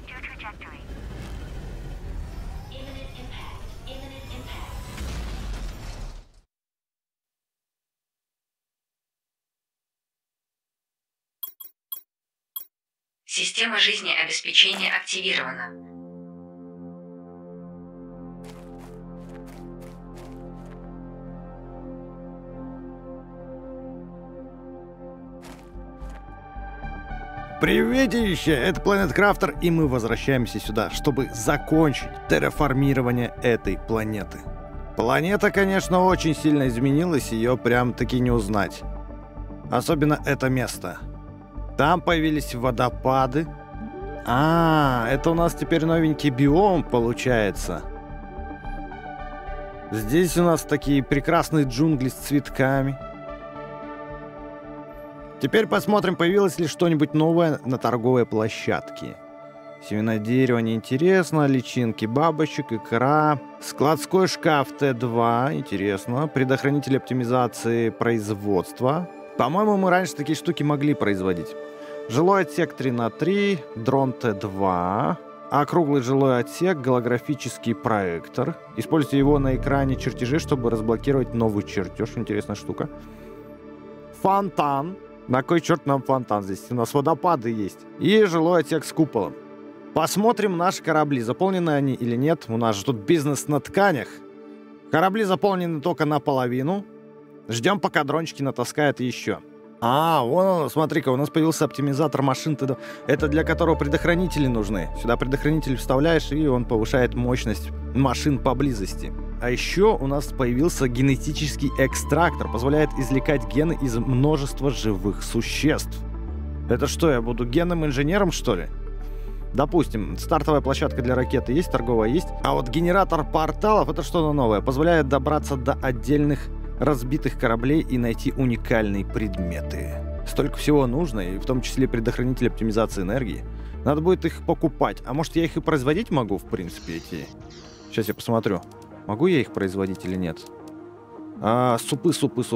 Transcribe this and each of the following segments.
Система жизнеобеспечения активирована. Приветище! Это Planet Crafter, и мы возвращаемся сюда, чтобы закончить терраформирование этой планеты. Планета, конечно, очень сильно изменилась, ее прям-таки не узнать. Особенно это место. Там появились водопады. Это у нас теперь новенький биом получается. Здесь у нас такие прекрасные джунгли с цветками. Теперь посмотрим, появилось ли что-нибудь новое на торговой площадке. Семена дерева неинтересно, личинки бабочек, икра, складской шкаф Т2, интересно, предохранитель оптимизации производства. По-моему, мы раньше такие штуки могли производить. Жилой отсек 3х3, дрон Т2, округлый жилой отсек, голографический проектор. Используйте его на экране чертежей, чтобы разблокировать новый чертеж. Интересная штука. Фонтан. На кой черт нам фонтан здесь? У нас водопады есть. И жилой отсек с куполом. Посмотрим наши корабли, заполнены они или нет. У нас же тут бизнес на тканях. Корабли заполнены только наполовину. Ждем, пока дрончики натаскают еще. Вон он, смотри-ка, у нас появился оптимизатор машин. Это для которого предохранители нужны. Сюда предохранитель вставляешь, и он повышает мощность машин поблизости. А еще у нас появился генетический экстрактор. Позволяет извлекать гены из множества живых существ. Это что, я буду генным инженером, что ли? Допустим, стартовая площадка для ракеты есть, торговая есть. А вот генератор порталов — это что-то новое. Позволяет добраться до отдельных разбитых кораблей и найти уникальные предметы. Столько всего нужно, и в том числе предохранитель оптимизации энергии. Надо будет их покупать. А может, я их и производить могу, в принципе, эти... Сейчас я посмотрю. Могу я их производить или нет? Супы.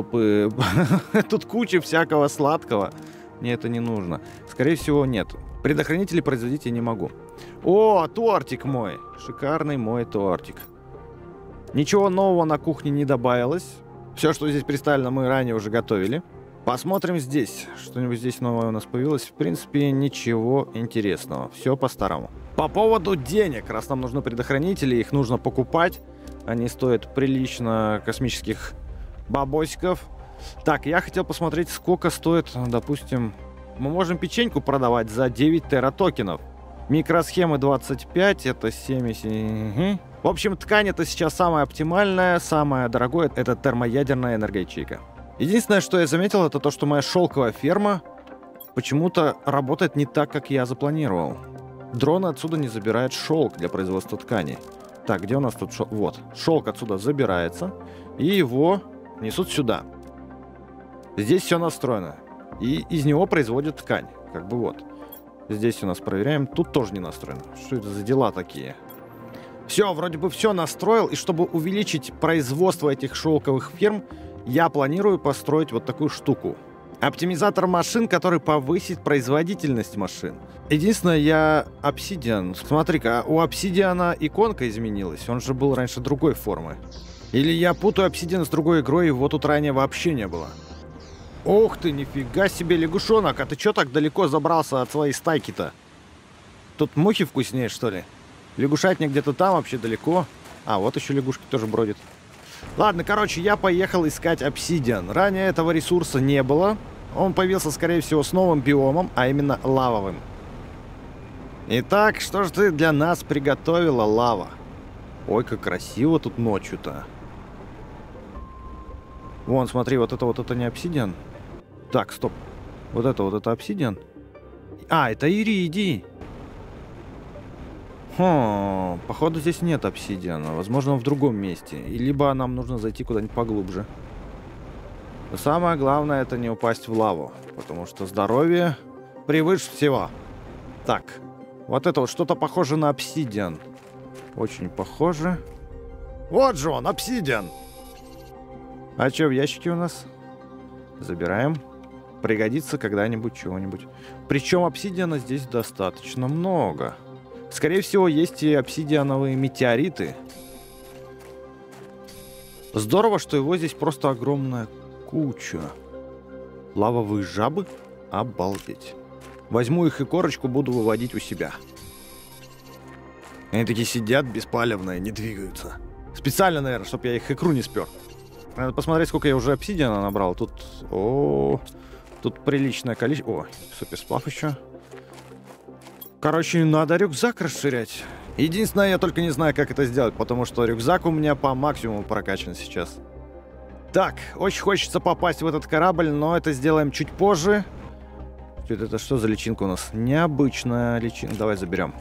Тут куча всякого сладкого. Мне это не нужно. Скорее всего, нет. Предохранители производить я не могу. О, тортик мой. Шикарный мой тортик. Ничего нового на кухне не добавилось. Все, что здесь представлено, мы ранее уже готовили. Посмотрим здесь. Что-нибудь здесь новое у нас появилось. В принципе, ничего интересного. Все по-старому. По поводу денег. Раз нам нужны предохранители, их нужно покупать. Они стоят прилично космических бабосиков. Так, я хотел посмотреть, сколько стоит, допустим... Мы можем печеньку продавать за 9 тератокенов. Микросхемы 25, это 70... В общем, ткань это сейчас самая оптимальная, самое дорогое — это термоядерная энергоячейка. Единственное, что я заметил, это то, что моя шелковая ферма почему-то работает не так, как я запланировал. Дроны отсюда не забирают шелк для производства ткани. Так, где у нас тут шелк? Вот, шелк отсюда забирается, и его несут сюда. Здесь все настроено, и из него производят ткань. Как бы вот. Здесь у нас проверяем, тут тоже не настроено. Что это за дела такие? Все, вроде бы все настроил, и чтобы увеличить производство этих шелковых ферм, я планирую построить вот такую штуку. Оптимизатор машин, который повысит производительность машин. Единственное, я обсидиан. Смотри-ка, у обсидиана иконка изменилась. Он же был раньше другой формы. Или я путаю обсидиан с другой игрой, его тут ранее вообще не было. Ух ты, нифига себе, лягушонок. А ты чё так далеко забрался от своей стайки-то? Тут мухи вкуснее, что ли? Лягушатник где-то там, вообще далеко. Вот еще лягушки тоже бродят. Ладно, короче, я поехал искать обсидиан. Ранее этого ресурса не было. Он появился, скорее всего, с новым биомом, а именно лавовым. Итак, что же ты для нас приготовила, лава? Ой, как красиво тут ночью-то. Вон, смотри, вот это не обсидиан. Так, стоп. Вот это обсидиан. Это иридий. Походу здесь нет обсидиана. Возможно, он в другом месте. И либо нам нужно зайти куда-нибудь поглубже. Но самое главное — это не упасть в лаву. Потому что здоровье превыше всего. Так, вот это вот что-то похоже на обсидиан. Очень похоже. Вот же он, обсидиан! А что в ящике у нас? Забираем. Пригодится когда-нибудь чего-нибудь. Причем обсидиана здесь достаточно много. Скорее всего, есть и обсидиановые метеориты. Здорово, что его здесь просто огромная куча. Лавовые жабы? Обалдеть. Возьму их и корочку буду выводить у себя. Они такие сидят беспалевные, не двигаются. Специально, наверное, чтобы я их икру не спер. Надо посмотреть, сколько я уже обсидиана набрал. Тут... Тут приличное количество... О, суперсплав еще. Короче, надо рюкзак расширять. Единственное, я только не знаю, как это сделать, потому что рюкзак у меня по максимуму прокачан сейчас. Так, очень хочется попасть в этот корабль, но это сделаем чуть позже. Это что за личинка у нас? Необычная личинка. Давай заберем.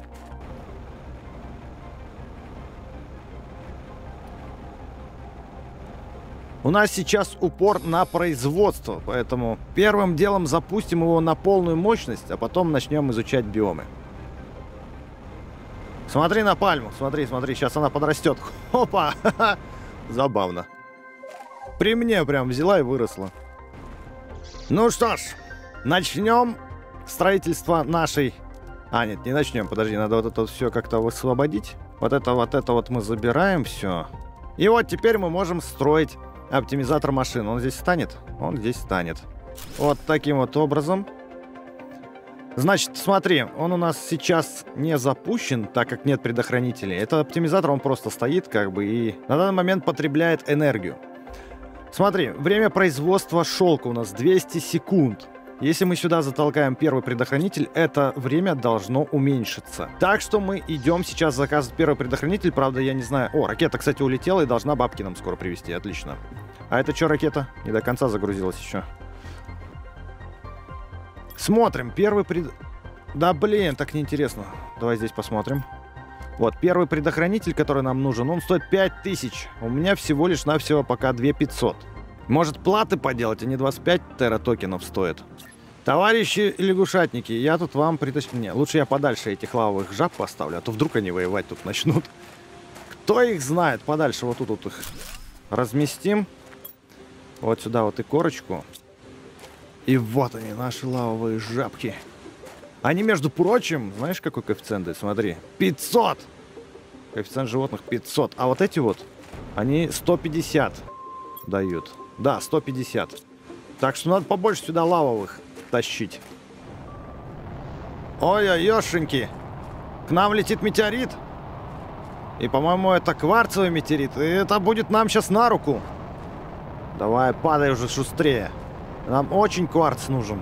У нас сейчас упор на производство, поэтому первым делом запустим его на полную мощность, а потом начнем изучать биомы. Смотри на пальму, смотри, сейчас она подрастет. Опа! Забавно. При мне прям взяла и выросла. Ну что ж, начнем строительство нашей... А, нет, не начнем, подожди, надо вот это вот все как-то высвободить. Вот это вот мы забираем все. И вот теперь мы можем строить оптимизатор машин. Он здесь станет? Он здесь станет. Вот таким вот образом. Значит, смотри, он у нас сейчас не запущен, так как нет предохранителей. Это оптимизатор, он просто стоит как бы и на данный момент потребляет энергию. Смотри, время производства шелка у нас 200 секунд. Если мы сюда затолкаем первый предохранитель, это время должно уменьшиться. Так что мы идем сейчас заказывать первый предохранитель. Правда, я не знаю... О, ракета, кстати, улетела и должна бабки нам скоро привезти. Отлично. А это что, ракета? Не до конца загрузилась еще. Смотрим. Первый Да, блин, так неинтересно. Давай здесь посмотрим. Вот, первый предохранитель, который нам нужен, он стоит 5000. У меня всего лишь навсего пока 2500. Может, платы поделать, они 25 тератокенов стоят. Товарищи лягушатники, я тут вам притащил... Не, лучше я подальше этих лавовых жаб поставлю, а то вдруг они воевать тут начнут. Кто их знает? Подальше вот тут вот их разместим. Вот сюда вот и корочку. И вот они, наши лавовые жабки. Они, между прочим, знаешь, какой коэффициент дают? Смотри, 500! Коэффициент животных 500. А вот эти вот, они 150 дают. Да, 150. Так что надо побольше сюда лавовых тащить. Ой-ой-ешеньки. К нам летит метеорит. И, по-моему, это кварцевый метеорит. И это будет нам сейчас на руку. Давай, падай уже шустрее. Нам очень кварц нужен.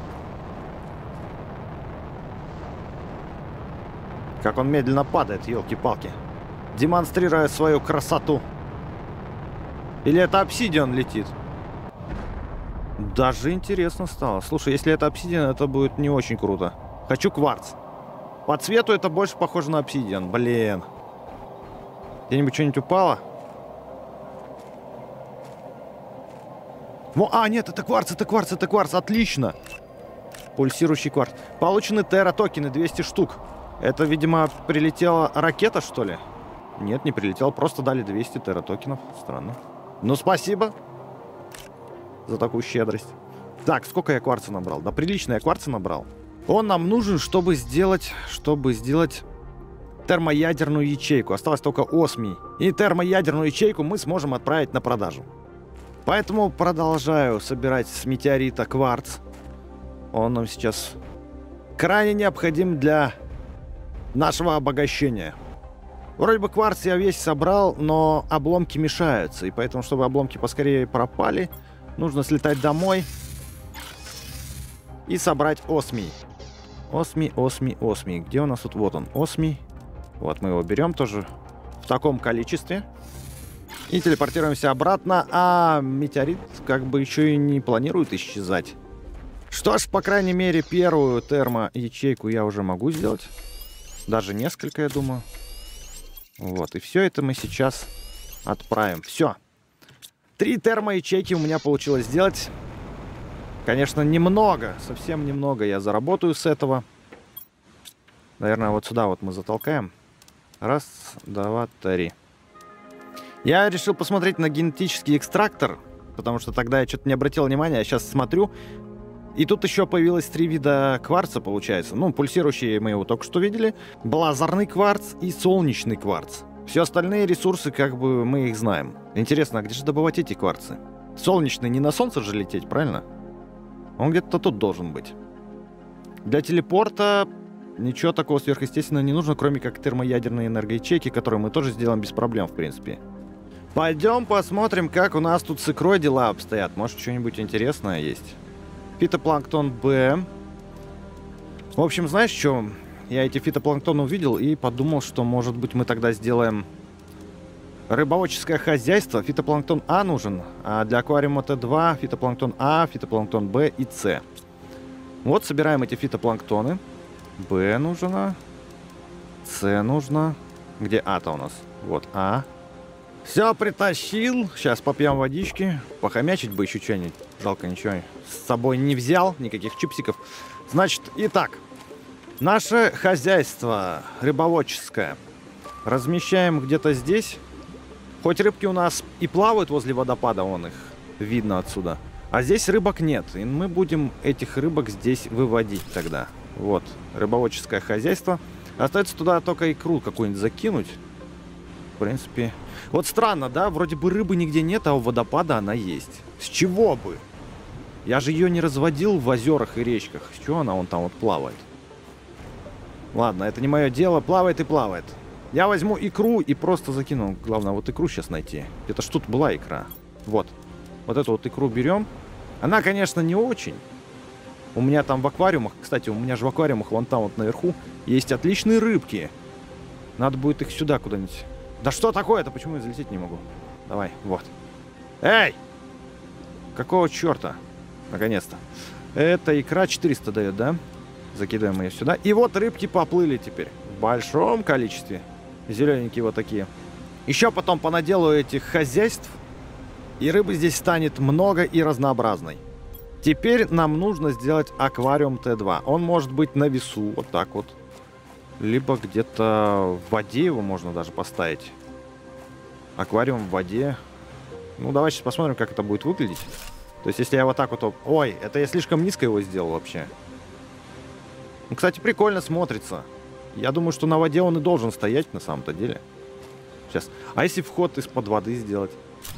Как он медленно падает, елки-палки. Демонстрируя свою красоту. Или это обсидиан летит? Даже интересно стало. Слушай, если это обсидиан, это будет не очень круто. Хочу кварц. По цвету это больше похоже на обсидиан. Блин. Где-нибудь что-нибудь упало? А, нет, это кварц, это кварц, это кварц. Отлично. Пульсирующий кварц. Получены тератокены, 200 штук. Это, видимо, прилетела ракета, что ли? Нет, не прилетела. Просто дали 200 тератокенов. Странно. Ну, спасибо за такую щедрость. Так, сколько я кварца набрал? Да, прилично я кварца набрал. Он нам нужен, чтобы сделать термоядерную ячейку. Осталось только осмий. И термоядерную ячейку мы сможем отправить на продажу. Поэтому продолжаю собирать с метеорита кварц. Он нам сейчас крайне необходим для нашего обогащения. Вроде бы кварц я весь собрал, но обломки мешаются. И поэтому, чтобы обломки поскорее пропали, нужно слетать домой и собрать осмий. Осмий. Где у нас тут? Вот он, осмий. Вот мы его берем тоже в таком количестве. И телепортируемся обратно. А метеорит как бы еще и не планирует исчезать. Что ж, по крайней мере, первую термо-ячейку я уже могу сделать. Даже несколько, я думаю. Вот, и все это мы сейчас отправим. Все. 3 термо-ячейки у меня получилось сделать. Конечно, немного, совсем немного я заработаю с этого. Наверное, вот сюда вот мы затолкаем. Раз, два, три. Я решил посмотреть на генетический экстрактор, потому что тогда я что-то не обратил внимания. Я сейчас смотрю, И тут еще появилось 3 вида кварца, получается. Ну, пульсирующий мы его только что видели. Лазерный кварц и солнечный кварц. Все остальные ресурсы, как бы, мы их знаем. Интересно, а где же добывать эти кварцы? Солнечный не на солнце же лететь, правильно? Он где-то тут должен быть. Для телепорта ничего такого сверхъестественного не нужно, кроме как термоядерные энергоячейки, которые мы тоже сделаем без проблем, в принципе. Пойдем посмотрим, как у нас тут с икрой дела обстоят. Может, что-нибудь интересное есть. Фитопланктон Б. В общем, знаешь что? Я эти фитопланктоны увидел и подумал, что, может быть, мы тогда сделаем рыбоводческое хозяйство. Фитопланктон А нужен, а для аквариума Т2 фитопланктон А, фитопланктон Б и С. Вот, собираем эти фитопланктоны. Б нужно. С нужно. Где А-то у нас? Вот А. Все, притащил. Сейчас попьем водички. Похомячить бы еще что-нибудь. Жалко, ничего с собой не взял. Никаких чипсиков. Значит, итак. Наше хозяйство рыбоводческое размещаем где-то здесь. Хоть рыбки у нас и плавают возле водопада, вон их видно отсюда. А здесь рыбок нет. И мы будем этих рыбок здесь выводить тогда. Вот, рыбоводческое хозяйство. Остается туда только икру какую-нибудь закинуть. В принципе... Вот странно, да? Вроде бы рыбы нигде нет, а у водопада она есть. С чего бы? Я же ее не разводил в озерах и речках. С чего она вон там вот плавает? Ладно, это не мое дело. Плавает и плавает. Я возьму икру и просто закину. Главное, вот икру сейчас найти. Это ж тут была икра. Вот. Вот эту вот икру берем. Она, конечно, не очень. У меня там в аквариумах... Кстати, у меня же в аквариумах вон там вот наверху есть отличные рыбки. Надо будет их сюда куда-нибудь... Да что такое-то? Почему я залететь не могу? Давай, вот. Эй! Какого черта? Наконец-то. Это икра 400 дает, да? Закидываем ее сюда. И вот рыбки поплыли теперь. В большом количестве. Зелененькие вот такие. Еще потом понаделаю этих хозяйств. И рыбы здесь станет много и разнообразной. Теперь нам нужно сделать аквариум Т2. Он может быть на весу, вот так вот. Либо где-то в воде его можно даже поставить. Аквариум в воде. Ну, давай сейчас посмотрим, как это будет выглядеть. То есть, если я вот так вот... Ой, это я слишком низко его сделал вообще. Ну, кстати, прикольно смотрится. Я думаю, что на воде он и должен стоять на самом-то деле. Сейчас. А если вход из-под воды сделать?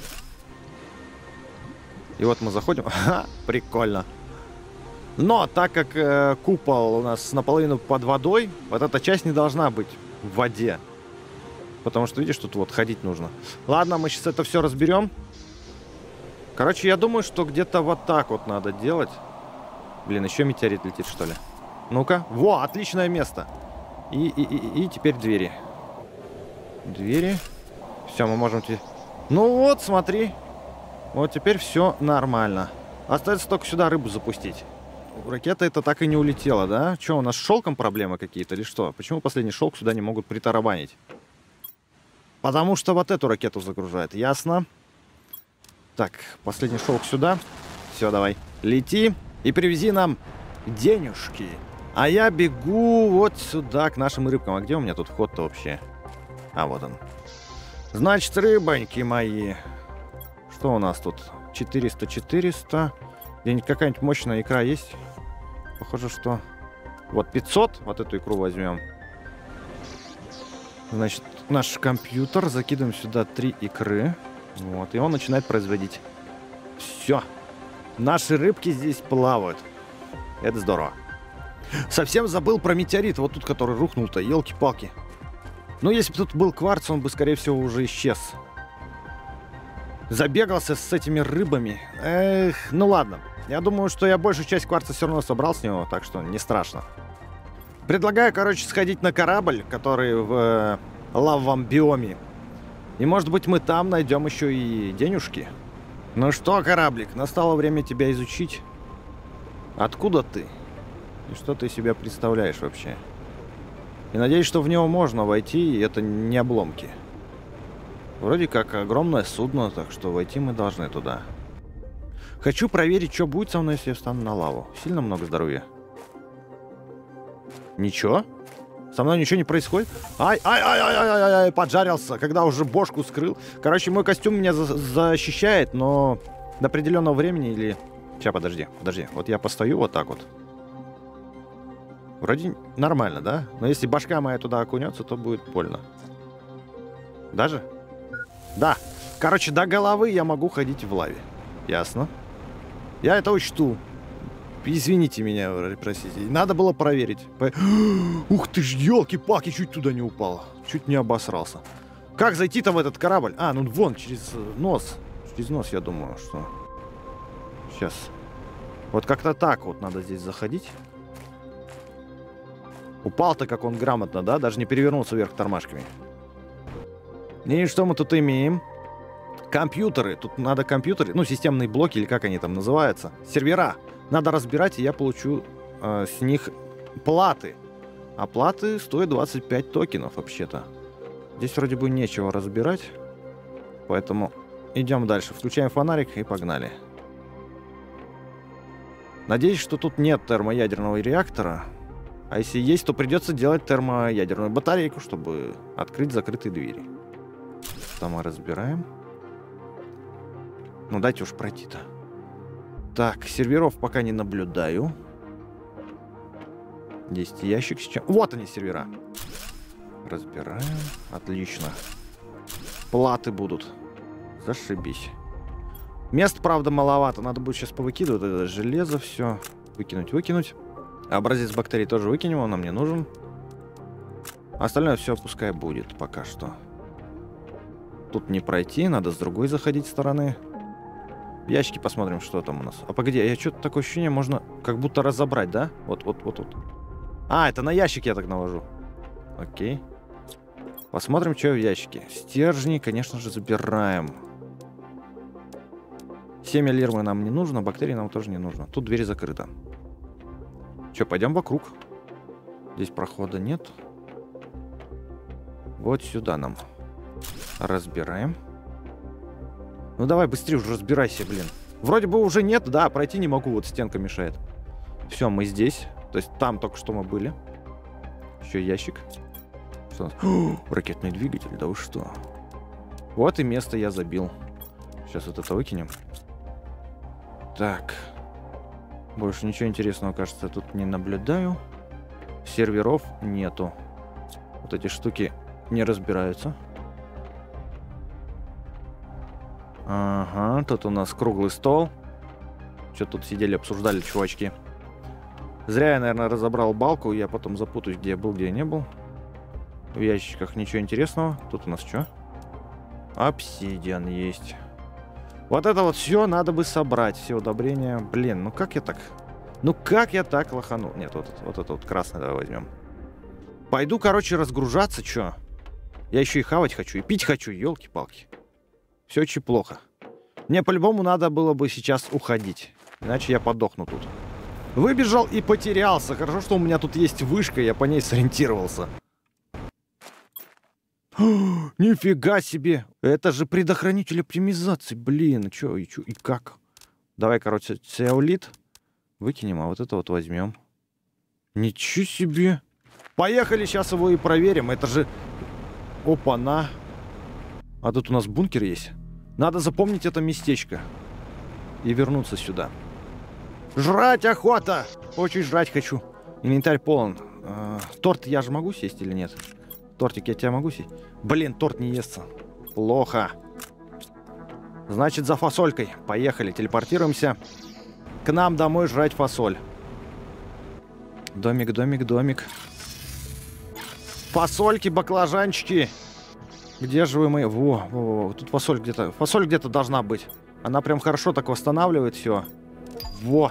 И вот мы заходим. Ха, прикольно. Но так как купол у нас наполовину под водой, вот эта часть не должна быть в воде. Потому что, видишь, тут вот ходить нужно. Ладно, мы сейчас это все разберем. Короче, я думаю, что где-то вот так вот надо делать. Блин, еще метеорит летит, что ли? Ну-ка. Во, отличное место. И теперь двери. Двери. Все, мы можем... Ну вот, смотри. Вот теперь все нормально. Остается только сюда рыбу запустить. Ракета это так и не улетела, да? Что, у нас с шелком проблемы какие-то или что? Почему последний шелк сюда не могут притарабанить? Потому что вот эту ракету загружает, ясно? Так, последний шелк сюда. Все, давай, лети и привези нам денежки. А я бегу вот сюда, к нашим рыбкам. А где у меня тут вход-то вообще? А, вот он. Значит, рыбоньки мои. Что у нас тут? 400. Где-нибудь какая-нибудь мощная икра есть? Похоже, что... Вот 500. Вот эту икру возьмем. Значит, наш компьютер. Закидываем сюда 3 икры. Вот. И он начинает производить. Все. Наши рыбки здесь плавают. Это здорово. Совсем забыл про метеорит. Вот тут, который рухнул-то. Елки-палки. Ну, если бы тут был кварц, он бы, скорее всего, уже исчез. Забегался с этими рыбами. Эх, ну ладно. Я думаю, что я большую часть кварца все равно собрал с него, так что не страшно. Предлагаю, короче, сходить на корабль, который в лавовом биоме. И, может быть, мы там найдем еще и денежки. Ну что, кораблик, настало время тебя изучить. Откуда ты? И что ты из себя представляешь вообще? И надеюсь, что в него можно войти, и это не обломки. Вроде как огромное судно, так что войти мы должны туда. Хочу проверить, что будет со мной, если я встану на лаву. Сильно много здоровья? Ничего? Со мной ничего не происходит? Ай, поджарился, когда уже бошку скрыл. Короче, мой костюм меня защищает, но до определенного времени или Сейчас, подожди. Вот я постою вот так вот. Вроде нормально, да? Но если башка моя туда окунется, то будет больно. Даже? Да. Короче, до головы я могу ходить в лаве. Ясно. Я это учту. Извините меня, простите. Надо было проверить. Ух ты ж, елки-палки, чуть туда не упал. Чуть не обосрался. Как зайти-то в этот корабль? А, ну вон, через нос. Через нос, я думаю, что... Сейчас. Вот как-то так вот надо здесь заходить. Упал-то как он грамотно, да? Даже не перевернулся вверх тормашками. И что мы тут имеем? Компьютеры. Тут надо компьютеры, ну, системные блоки, или как они там называются. Сервера. Надо разбирать, и я получу с них платы. А платы стоят 25 токенов, вообще-то. Здесь вроде бы нечего разбирать. Поэтому идем дальше. Включаем фонарик и погнали. Надеюсь, что тут нет термоядерного реактора. А если есть, то придется делать термоядерную батарейку, чтобы открыть закрытые двери. Что мы разбираем? Ну, дайте уж пройти-то. Так, серверов пока не наблюдаю. Есть ящик с чем... Вот они, сервера. Разбираем. Отлично. Платы будут. Зашибись. Мест, правда, маловато. Надо будет сейчас повыкидывать это железо все. Выкинуть. Образец бактерий тоже выкинем, он нам не нужен. Остальное все пускай будет пока что. Тут не пройти, надо с другой заходить стороны. В ящики посмотрим, что там у нас. А погоди, я что-то такое ощущение, можно как будто разобрать, да? Вот. А, это на ящик я так навожу. Окей. Посмотрим, что в ящике. Стержни, конечно же, забираем. Семя лирмы нам не нужно, бактерий нам тоже не нужно. Тут дверь закрыта. Че, пойдем вокруг. Здесь прохода нет. Вот сюда нам. Разбираем. Ну давай быстрее уже разбирайся, блин. Вроде бы уже нет, да, пройти не могу, вот стенка мешает. Все, мы здесь. То есть там только что мы были. Еще ящик. Что у нас? О, ракетный двигатель, да вы что? Вот и место я забил. Сейчас вот это выкинем. Так. Больше ничего интересного, кажется, тут не наблюдаю. Серверов нету. Вот эти штуки не разбираются. Ага, тут у нас круглый стол. Что тут сидели, обсуждали чувачки. Зря я, наверное, разобрал балку. Я потом запутаюсь, где я был, где я не был. В ящиках ничего интересного. Тут у нас что? Обсидиан есть. Вот это вот все надо бы собрать. Все удобрения. Блин, ну как я так... Ну как я так лоханул? Нет, вот это вот красное давай возьмем. Пойду, короче, разгружаться, что? Я еще и хавать хочу, и пить хочу, елки-палки. Все очень плохо. Мне по-любому надо было бы сейчас уходить. Иначе я подохну тут. Выбежал и потерялся. Хорошо, что у меня тут есть вышка, я по ней сориентировался. Нифига себе! Это же предохранитель оптимизации. Блин, что и как? Давай, короче, цеолит выкинем, а вот это вот возьмем. Ничего себе! Поехали, сейчас его и проверим. Это же... Опа-на! А тут у нас бункер есть. Надо запомнить это местечко. И вернуться сюда. Жрать охота! Очень жрать хочу. Инвентарь полон. Торт я же могу съесть или нет? Тортик, я тебя могу съесть? Блин, торт не естся. Плохо. Значит, за фасолькой. Поехали, телепортируемся. К нам домой жрать фасоль. Домик. Фасольки, баклажанчики. Где же вы мои? Во. Тут фасоль где-то. Фасоль где-то должна быть. Она прям хорошо так восстанавливает все. Во.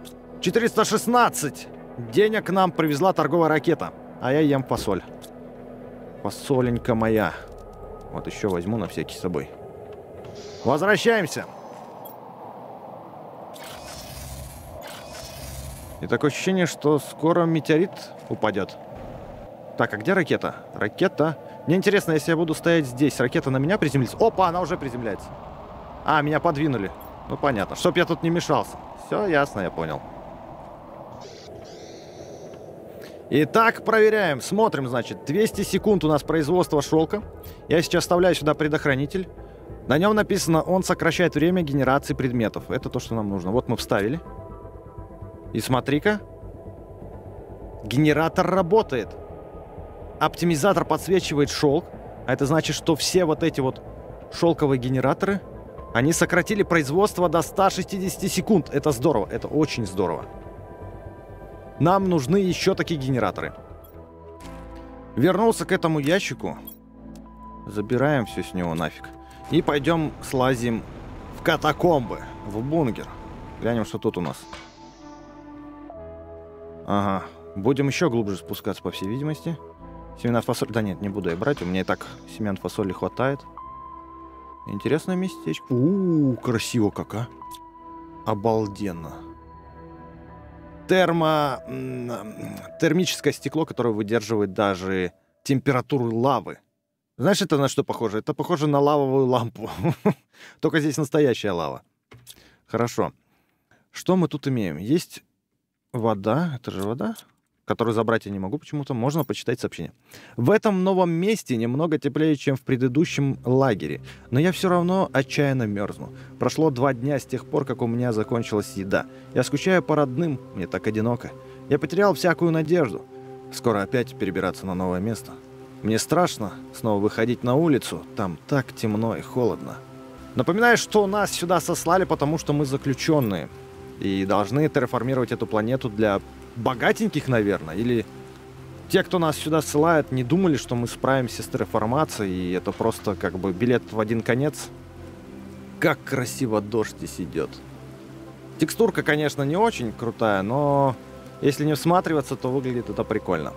416. Денег к нам привезла торговая ракета. А я ем фасоль. Фасоленька моя. Вот еще возьму на всякий с собой. Возвращаемся. И такое ощущение, что скоро метеорит упадет. Так, а где ракета? Ракета. Мне интересно, если я буду стоять здесь, ракета на меня приземлится. Опа, она уже приземляется. А, меня подвинули. Ну, понятно. Чтоб я тут не мешался. Все ясно, я понял. Итак, проверяем. Смотрим, значит. 200 секунд у нас производства шелка. Я сейчас вставляю сюда предохранитель. На нем написано, он сокращает время генерации предметов. Это то, что нам нужно. Вот мы вставили. И смотри-ка. Генератор работает. Оптимизатор подсвечивает шелк. А это значит, что все вот эти вот шелковые генераторы, они сократили производство до 160 секунд. Это здорово. Это очень здорово. Нам нужны еще такие генераторы. Вернулся к этому ящику. Забираем все с него нафиг. И пойдем слазим в катакомбы, в бункер. Глянем, что тут у нас. Ага. Будем еще глубже спускаться, по всей видимости. Семена фасоли... Да нет, не буду я брать. У меня и так семян фасоли хватает. Интересное местечко. Красиво как, а. Обалденно. Термическое стекло, которое выдерживает даже температуру лавы. Знаешь, это на что похоже? Это похоже на лавовую лампу. Только здесь настоящая лава. Хорошо. Что мы тут имеем? Есть вода. Это же вода, которую забрать я не могу почему-то. Можно почитать сообщение. В этом новом месте немного теплее, чем в предыдущем лагере. Но я все равно отчаянно мерзну. Прошло 2 дня с тех пор, как у меня закончилась еда. Я скучаю по родным. Мне так одиноко. Я потерял всякую надежду. Скоро опять перебираться на новое место. Мне страшно снова выходить на улицу. Там так темно и холодно. Напоминаю, что нас сюда сослали, потому что мы заключенные. И должны терраформировать эту планету для богатеньких, наверное. Или те, кто нас сюда ссылает, не думали, что мы справимся с терраформацией. И это просто как бы билет в один конец. Как красиво дождь здесь идет. Текстурка, конечно, не очень крутая, но если не всматриваться, то выглядит это прикольно.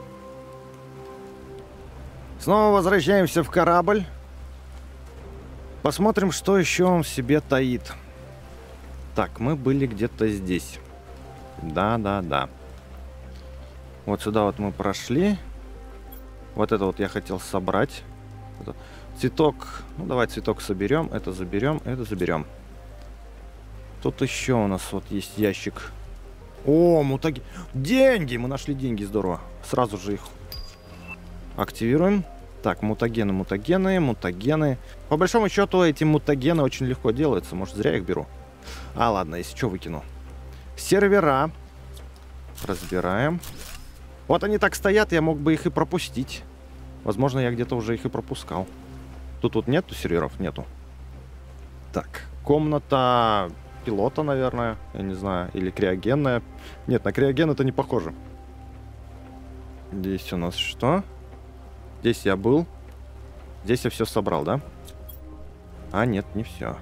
Снова возвращаемся в корабль. Посмотрим, что еще он в себе таит. Так, мы были где-то здесь. Да. Вот сюда вот мы прошли. Вот это вот я хотел собрать. Цветок. Ну, давай цветок соберем. Это заберем, это заберем. Тут еще у нас вот есть ящик. О, мутаги. Деньги! Мы нашли деньги, здорово. Сразу же их активируем. Так, мутагены. По большому счету, эти мутагены очень легко делаются. Может, зря их беру. А, ладно, если что, выкину. Сервера. Разбираем. Вот они так стоят, я мог бы их и пропустить. Возможно, я где-то уже их и пропускал. Тут нету серверов? Нету. Так, комната пилота, наверное. Я не знаю. Или криогенная. Нет, на криоген это не похоже. Здесь у нас что? Здесь я был. Здесь я все собрал, да? А, нет, не все.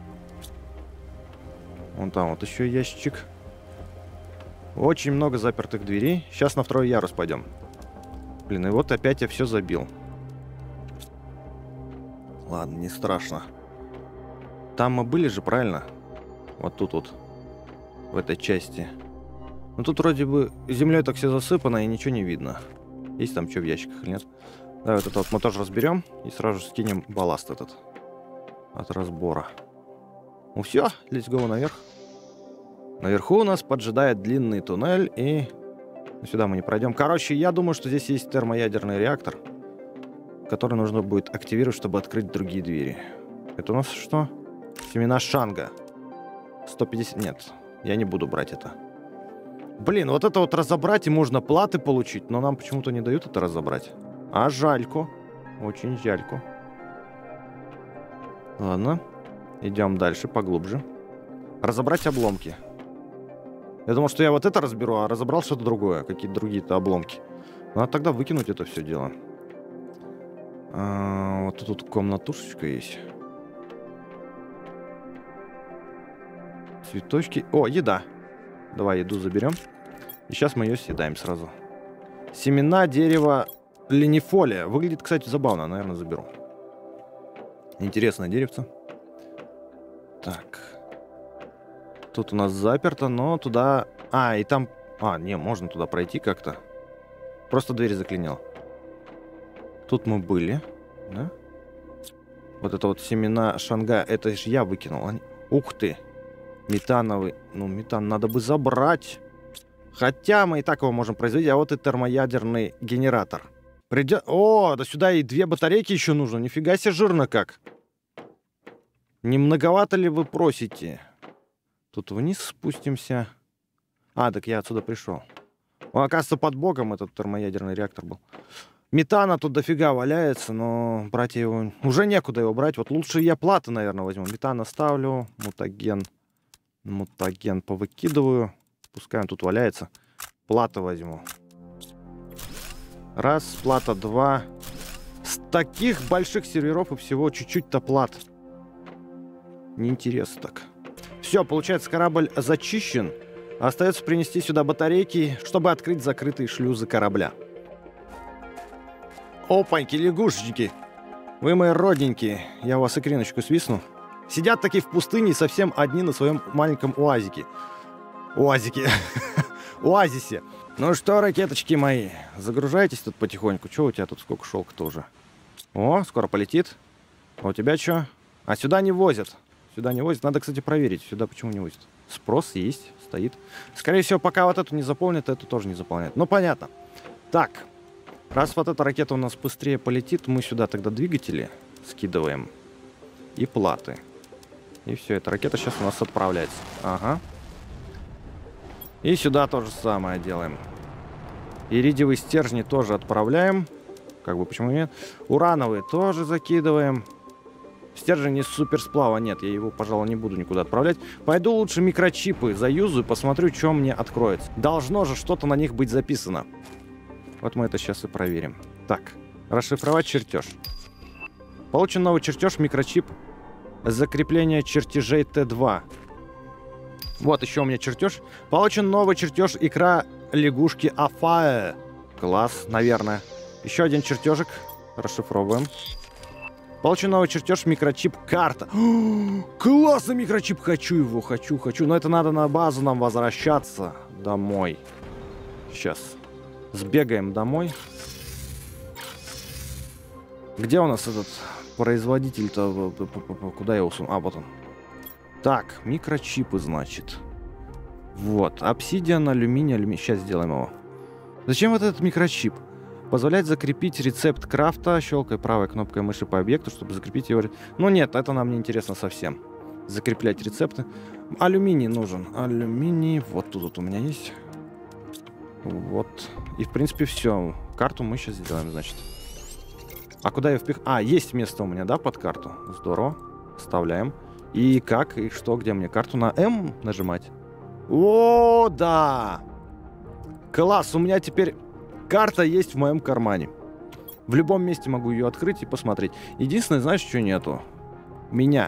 Вон там вот еще ящичек. Очень много запертых дверей. Сейчас на 2-й ярус пойдем. Блин, и вот опять я все забил. Ладно, не страшно. Там мы были же, правильно? Вот тут вот. В этой части. Ну тут вроде бы землей так все засыпано и ничего не видно. Есть там что в ящиках или нет? Давай вот это вот мы тоже разберем. И сразу же скинем балласт этот. От разбора. Ну все, let's go наверх. Наверху у нас поджидает длинный туннель, и сюда мы не пройдем. Короче, я думаю, что здесь есть термоядерный реактор, который нужно будет активировать, чтобы открыть другие двери. Это у нас что? Семена шанга. 150... Нет, я не буду брать это. Блин, вот это вот разобрать, и можно платы получить, но нам почему-то не дают это разобрать. А жальку. Очень жальку. Ладно. Идем дальше, поглубже. Разобрать обломки. Я думал, что я вот это разберу, а разобрал что-то другое. Какие-то другие-то обломки. Надо тогда выкинуть это все дело. Вот тут комнатушечка есть. Цветочки. О, еда. Давай еду заберем. И сейчас мы ее съедаем сразу. Семена дерева ленифолия. Выглядит, кстати, забавно. Наверное, заберу. Интересное деревце. Так. Тут у нас заперто, но туда... А, и там... А, не, можно туда пройти как-то. Просто дверь заклинил. Тут мы были, да? Вот это вот семена шанга, это же я выкинул. Ух ты! Метановый. Ну, метан надо бы забрать. Хотя мы и так его можем производить. А вот и термоядерный генератор. О, да сюда и 2 батарейки еще нужно. Нифига себе жирно как. Не многовато ли вы просите? Тут вниз спустимся. А, так я отсюда пришел. Он, оказывается, под боком этот термоядерный реактор был. Метана тут дофига валяется, но брать его... Уже некуда его брать. Вот лучше я платы, наверное, возьму. Метан оставлю. Мутаген. Мутаген повыкидываю. Пускай он тут валяется. Платы возьму. Раз, плата, два. С таких больших серверов и всего чуть-чуть-то плат. Неинтересно так. Все, получается, корабль зачищен. Остается принести сюда батарейки, чтобы открыть закрытые шлюзы корабля. Опаньки, лягушечки. Вы мои родненькие. Я у вас икриночку свистну. Сидят такие в пустыне совсем одни на своем маленьком уазике. Оазисе. Ну что, ракеточки мои, загружайтесь тут потихоньку. Че у тебя тут, сколько шелка-то уже? О, скоро полетит. А у тебя что? А сюда не возят. Сюда не возят. Надо, кстати, проверить. Сюда почему не возят? Спрос есть, стоит. Скорее всего, пока вот эту не заполнят, эту тоже не заполняют. Ну, понятно. Так. Раз вот эта ракета у нас быстрее полетит, мы сюда тогда двигатели скидываем. И платы. И все, эта ракета сейчас у нас отправляется. Ага. И сюда то же самое делаем. Иридиевые стержни тоже отправляем. Как бы, почему нет? Урановые тоже закидываем. Стержень из суперсплава нет, я его, пожалуй, не буду никуда отправлять. Пойду лучше микрочипы заюзаю, посмотрю, что мне откроется. Должно же что-то на них быть записано. Вот мы это сейчас и проверим. Так, расшифровать чертеж. Получен новый чертеж, микрочип. Закрепление чертежей Т2. Вот еще у меня чертеж. Получен новый чертеж, икра лягушки Афае. Класс, наверное. Еще один чертежик. Расшифровываем. Получен новый чертеж, микрочип, карта. Классный микрочип, хочу его, хочу. Но это надо на базу нам возвращаться домой. Сейчас. Сбегаем домой. Где у нас этот производитель-то? Куда я усунул? А, вот он. Так, микрочипы, значит. Вот, обсидиан, алюминий. Сейчас сделаем его. Зачем вот этот микрочип? Позволяет закрепить рецепт крафта. Щелкай правой кнопкой мыши по объекту, чтобы закрепить его. Ну нет, это нам не интересно совсем. Закреплять рецепты. Алюминий нужен. Алюминий. Вот тут у меня есть. Вот. И в принципе все. Карту мы сейчас сделаем, значит. А куда я впих... А, есть место у меня, да, под карту? Здорово. Вставляем. И как? И что? Где мне карту на М нажимать? О, да! Класс! У меня теперь... Карта есть в моем кармане. В любом месте могу ее открыть и посмотреть. Единственное, знаешь, что нету? Меня.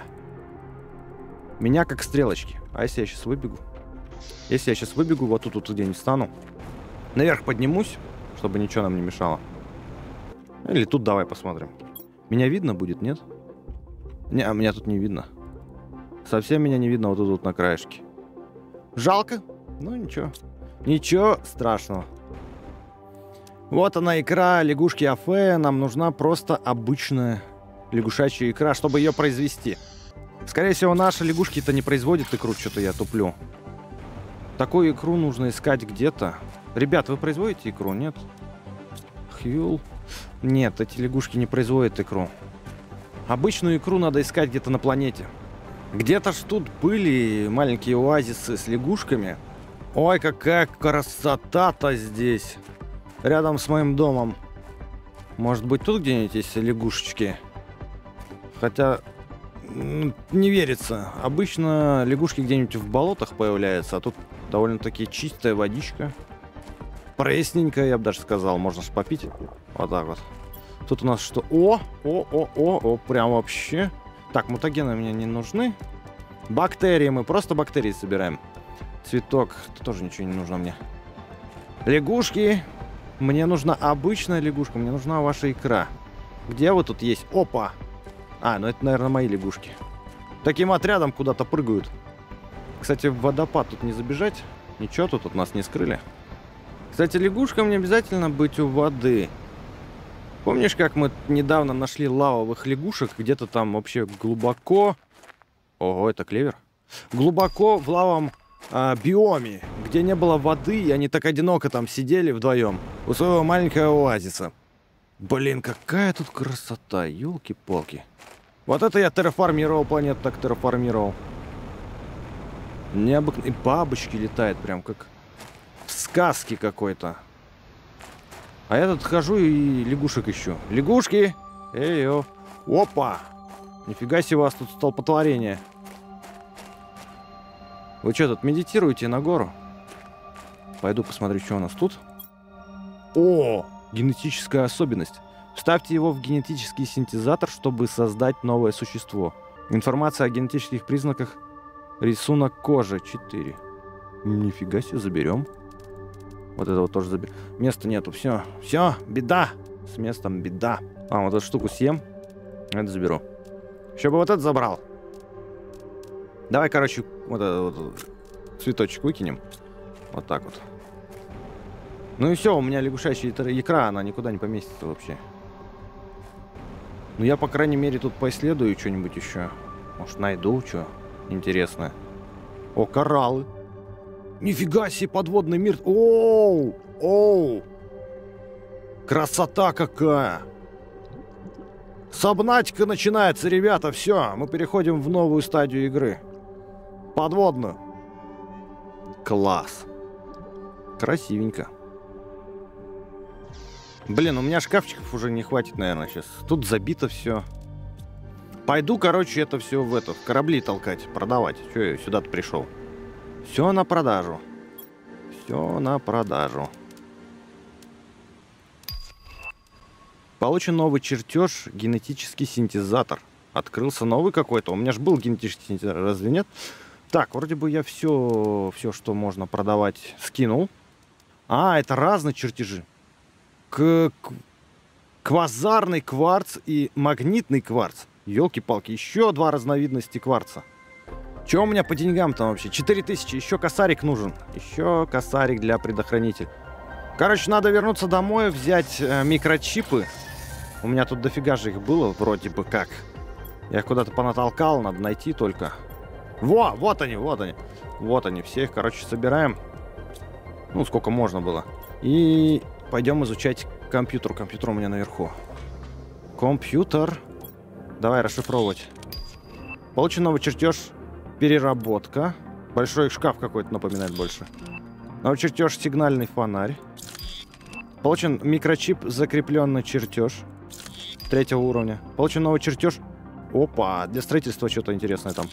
Меня как стрелочки. А если я сейчас выбегу? Если я сейчас выбегу, вот тут где-нибудь встану. Наверх поднимусь, чтобы ничего нам не мешало. Или тут давай посмотрим. Меня видно будет, нет? Не, меня тут не видно. Совсем меня не видно вот тут на краешке. Жалко. Ну ничего. Ничего страшного. Вот она, икра лягушки Афе. Нам нужна просто обычная лягушачья икра, чтобы ее произвести. Скорее всего, наши лягушки-то не производят икру, что-то я туплю. Такую икру нужно искать где-то. Ребят, вы производите икру, нет? Хьюл. Нет, эти лягушки не производят икру. Обычную икру надо искать где-то на планете. Где-то ж тут были маленькие оазисы с лягушками. Ой, какая красота-то здесь. Рядом с моим домом. Может быть, тут где-нибудь есть лягушечки? Хотя... не верится. Обычно лягушки где-нибудь в болотах появляются, а тут довольно-таки чистая водичка. Пресненькая, я бы даже сказал. Можно ж попить. Вот так вот. Тут у нас что? О, прям вообще. Так, мутагены мне не нужны. Бактерии. Мы просто бактерии собираем. Цветок. Тут тоже ничего не нужно мне. Лягушки. Мне нужна обычная лягушка. Мне нужна ваша икра. Где вы тут есть? Опа. А, ну это, наверное, мои лягушки. Таким отрядом куда-то прыгают. Кстати, в водопад тут не забежать. Ничего, тут от нас не скрыли. Кстати, лягушкам не обязательно быть у воды. Помнишь, как мы недавно нашли лавовых лягушек? Где-то там вообще глубоко... Ого, это клевер. Глубоко в лавовом биоме, где не было воды, и они так одиноко там сидели вдвоем у своего маленького оазиса. Блин, какая тут красота, елки-палки. Вот это я терраформировал планету, так терраформировал. Необыкновенно. И бабочки летают прям как в сказке какой-то. А я тут хожу и лягушек ищу. Лягушки! Эй-ё! Опа! Нифига себе у вас тут столпотворение. Вы что, тут медитируете на гору? Пойду посмотрю, что у нас тут. О! Генетическая особенность. Вставьте его в генетический синтезатор, чтобы создать новое существо. Информация о генетических признаках. Рисунок кожи 4. Нифига себе, заберем. Вот это вот тоже заберем. Места нету, все. Все, беда. С местом беда. А, вот эту штуку съем. Это заберу. Еще бы вот это забрал. Давай, короче, вот этот вот цветочек выкинем. Вот так вот. Ну и все, у меня лягушачья икра, она никуда не поместится вообще. Ну я, по крайней мере, тут поисследую что-нибудь еще. Может, найду что интересное. О, кораллы. Нифига себе, подводный мир. Оу! Оу! Красота какая! Сабнатика начинается, ребята. Все, мы переходим в новую стадию игры. Подводную. Класс. Красивенько. Блин, у меня шкафчиков уже не хватит, наверное, сейчас. Тут забито все. Пойду, короче, это все в корабли толкать, продавать. Че я сюда-то пришел? Все на продажу. Все на продажу. Получен новый чертеж, генетический синтезатор. Открылся новый какой-то. У меня же был генетический синтезатор, разве нет? Так, вроде бы я все, что можно продавать, скинул. А, это разные чертежи. Квазарный кварц и магнитный кварц. Ёлки-палки, еще два разновидности кварца. Че у меня по деньгам там вообще? 4000, еще косарик нужен. Еще косарик для предохранителя. Короче, надо вернуться домой, взять микрочипы. У меня тут дофига же их было, вроде бы как. Я их куда-то понатолкал, надо найти только. Во, вот они, вот они. Вот они, все их, короче, собираем. Ну, сколько можно было. И пойдем изучать компьютер. Компьютер у меня наверху. Компьютер. Давай расшифровывать. Получен новый чертеж. Переработка. Большой шкаф какой-то напоминает больше. Новый чертеж, сигнальный фонарь. Получен микрочип, закрепленный чертеж 3-го уровня. Получен новый чертеж. Опа, для строительства что-то интересное там.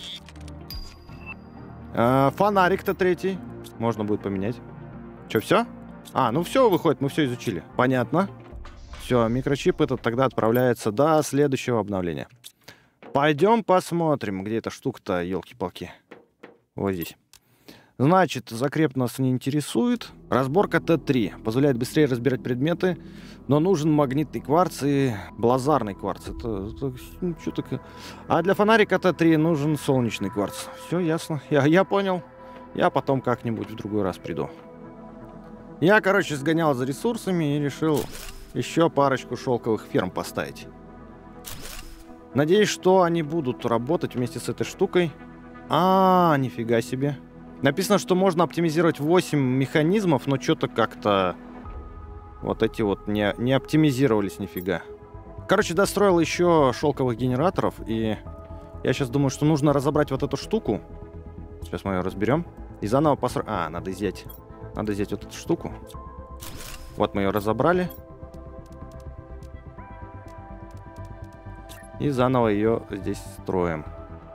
Фонарик-то 3-й. Можно будет поменять. Че, все? А, ну все, выходит, мы все изучили. Понятно. Все, микрочип этот тогда отправляется до следующего обновления. Пойдем посмотрим, где эта штука-то, елки-палки. Вот здесь. Значит, закреп нас не интересует. Разборка Т3. Позволяет быстрее разбирать предметы, но нужен магнитный кварц и блазарный кварц. Это что такое? А для фонарика Т3 нужен солнечный кварц. Все ясно. Я понял. Я потом как-нибудь в другой раз приду. Я, короче, сгонял за ресурсами и решил еще парочку шелковых ферм поставить. Надеюсь, что они будут работать вместе с этой штукой. А, нифига себе. Написано, что можно оптимизировать 8 механизмов, но что-то как-то вот эти вот не оптимизировались нифига. Короче, достроил еще шелковых генераторов, и я сейчас думаю, что нужно разобрать вот эту штуку. Сейчас мы ее разберем. И заново построить. А, надо взять вот эту штуку. Вот мы ее разобрали. И заново ее здесь строим.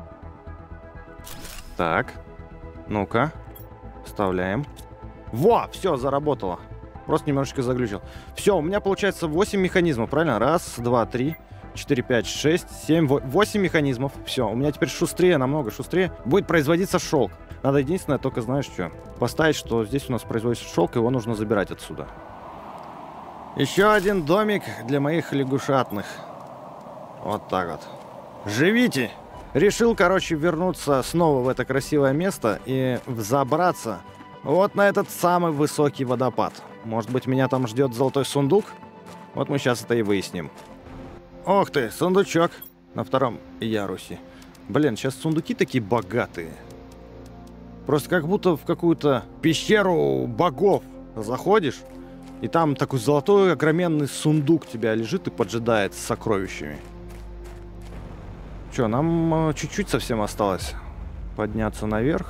Так. Ну-ка. Вставляем. Во! Все, заработало. Просто немножечко заглючил. Все, у меня получается 8 механизмов, правильно? Раз, два, три, 4, 5, 6, 7, 8 механизмов. Все, у меня теперь шустрее, намного шустрее будет производиться шелк. Надо единственное, только знаешь что? Поставить, что здесь у нас производится шелк, его нужно забирать отсюда. Еще один домик для моих лягушатных. Вот так вот. Живите! Решил, короче, вернуться снова в это красивое место и взобраться вот на этот самый высокий водопад. Может быть, меня там ждет золотой сундук? Вот мы сейчас это и выясним. Ох ты, сундучок на 2-м ярусе. Блин, сейчас сундуки такие богатые. Просто как будто в какую-то пещеру богов заходишь, и там такой золотой огроменный сундук тебя лежит и поджидает с сокровищами. Что, нам чуть-чуть совсем осталось подняться наверх.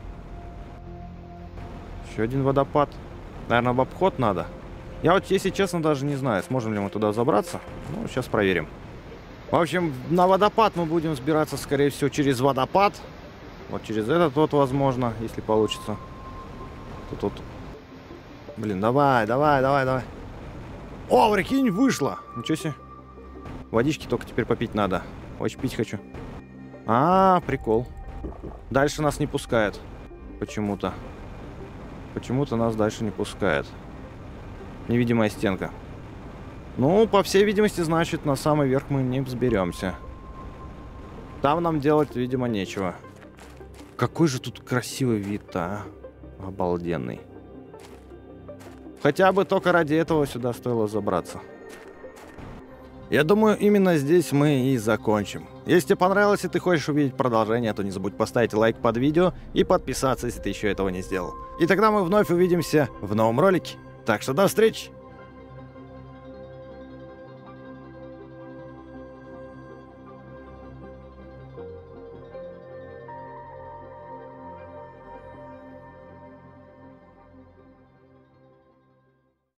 Еще один водопад. Наверное, в обход надо. Я вот, если честно, даже не знаю, сможем ли мы туда забраться. Ну, сейчас проверим. В общем, на водопад мы будем взбираться, скорее всего, через водопад. Вот через этот вот, возможно, если получится. Тут. Блин, давай. О, прикинь, вышло. Ничего себе. Водички только теперь попить надо. Очень пить хочу. Прикол. Дальше нас не пускает. Почему-то. Почему-то нас дальше не пускает. Невидимая стенка. Ну, по всей видимости, значит, на самый верх мы не взберемся. Там нам делать, видимо, нечего. Какой же тут красивый вид-то, а? Обалденный. Хотя бы только ради этого сюда стоило забраться. Я думаю, именно здесь мы и закончим. Если тебе понравилось и ты хочешь увидеть продолжение, то не забудь поставить лайк под видео и подписаться, если ты еще этого не сделал. И тогда мы вновь увидимся в новом ролике. Так что до встречи!